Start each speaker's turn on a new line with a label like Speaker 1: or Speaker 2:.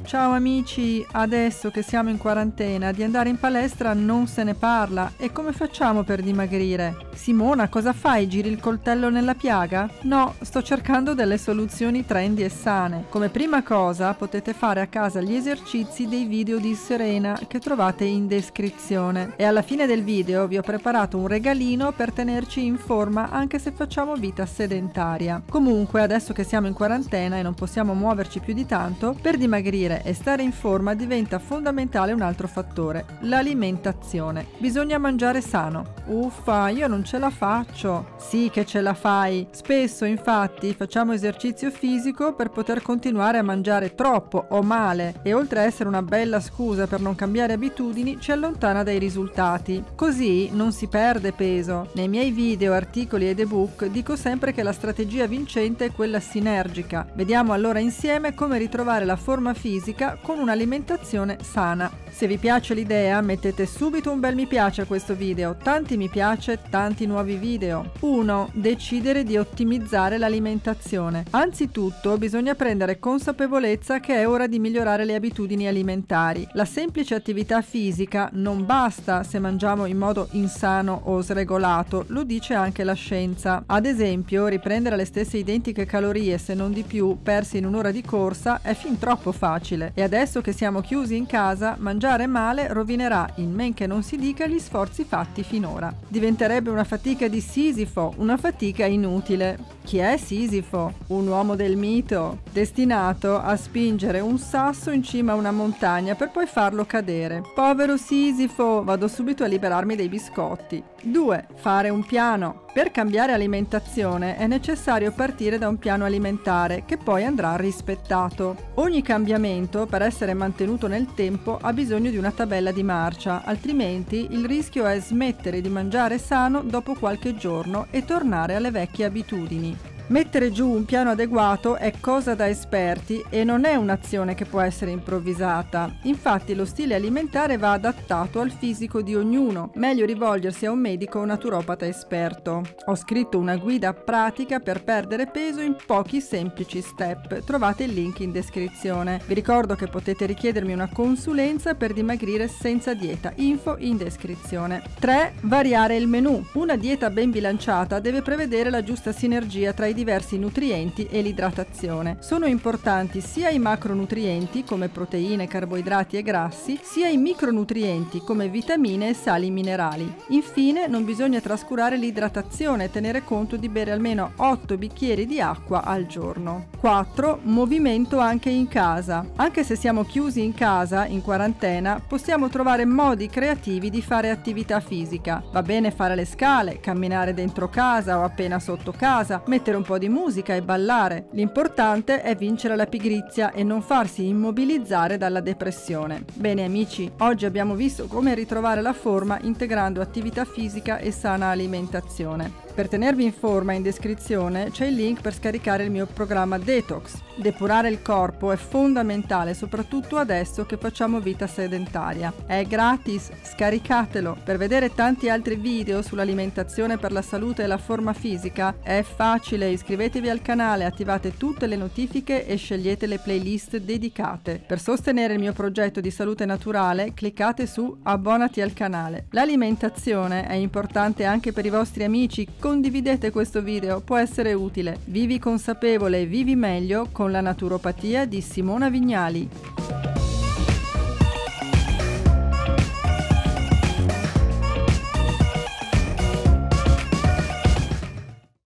Speaker 1: Ciao amici, adesso che siamo in quarantena di andare in palestra non se ne parla e come facciamo per dimagrire? Simona, cosa fai? Giri il coltello nella piaga? No, sto cercando delle soluzioni trendy e sane. Come prima cosa potete fare a casa gli esercizi dei video di Serena che trovate in descrizione e alla fine del video vi ho preparato un regalino per tenerci in forma anche se facciamo vita sedentaria. Comunque adesso che siamo in quarantena e non possiamo muoverci più di tanto, per dimagrire e stare in forma diventa fondamentale un altro fattore, l'alimentazione. Bisogna mangiare sano. Uffa, io non ce la faccio. Sì che ce la fai. Spesso infatti facciamo esercizio fisico per poter continuare a mangiare troppo o male e oltre a essere una bella scusa per non cambiare abitudini ci allontana dai risultati. Così non si perde peso. Nei miei video, articoli ed ebook dico sempre che la strategia vincente è quella sinergica. Vediamo allora insieme come ritrovare la forma fisica con un'alimentazione sana. Se vi piace l'idea mettete subito un bel mi piace a questo video, tanti mi piace, tanti nuovi video. 1. Decidere di ottimizzare l'alimentazione. Anzitutto bisogna prendere consapevolezza che è ora di migliorare le abitudini alimentari. La semplice attività fisica non basta se mangiamo in modo insano o sregolato, lo dice anche la scienza. Ad esempio, riprendere le stesse identiche calorie, se non di più, perse in un'ora di corsa è fin troppo facile. E adesso che siamo chiusi in casa, mangiare male rovinerà, in men che non si dica, gli sforzi fatti finora. Diventerebbe una fatica di Sisifo, una fatica inutile. Chi è Sisifo? Un uomo del mito, destinato a spingere un sasso in cima a una montagna per poi farlo cadere. Povero Sisifo, vado subito a liberarmi dei biscotti. 2. Fare un piano. Per cambiare alimentazione è necessario partire da un piano alimentare che poi andrà rispettato. Ogni cambiamento, per essere mantenuto nel tempo, ha bisogno di una tabella di marcia, altrimenti il rischio è smettere di mangiare sano dopo qualche giorno e tornare alle vecchie abitudini. Mettere giù un piano adeguato è cosa da esperti e non è un'azione che può essere improvvisata. Infatti lo stile alimentare va adattato al fisico di ognuno, meglio rivolgersi a un medico o naturopata esperto. Ho scritto una guida pratica per perdere peso in pochi semplici step, trovate il link in descrizione. Vi ricordo che potete richiedermi una consulenza per dimagrire senza dieta, info in descrizione. 3. Variare il menù. Una dieta ben bilanciata deve prevedere la giusta sinergia tra i diversi nutrienti e l'idratazione. Sono importanti sia i macronutrienti come proteine, carboidrati e grassi, sia i micronutrienti come vitamine e sali minerali. Infine non bisogna trascurare l'idratazione e tenere conto di bere almeno 8 bicchieri di acqua al giorno. 4. Movimento anche in casa. Anche se siamo chiusi in casa, in quarantena, possiamo trovare modi creativi di fare attività fisica. Va bene fare le scale, camminare dentro casa o appena sotto casa, mettere un po' di musica e ballare. L'importante è vincere la pigrizia e non farsi immobilizzare dalla depressione. Bene amici, oggi abbiamo visto come ritrovare la forma integrando attività fisica e sana alimentazione. Per tenervi in forma in descrizione c'è il link per scaricare il mio programma Detox. Depurare il corpo è fondamentale, soprattutto adesso che facciamo vita sedentaria. È gratis, scaricatelo. Per vedere tanti altri video sull'alimentazione per la salute e la forma fisica è facile, iscrivetevi al canale, attivate tutte le notifiche e scegliete le playlist dedicate. Per sostenere il mio progetto di salute naturale cliccate su abbonati al canale. L'alimentazione è importante anche per i vostri amici, condividete questo video, può essere utile. Vivi consapevole e vivi meglio con la naturopatia di Simona Vignali.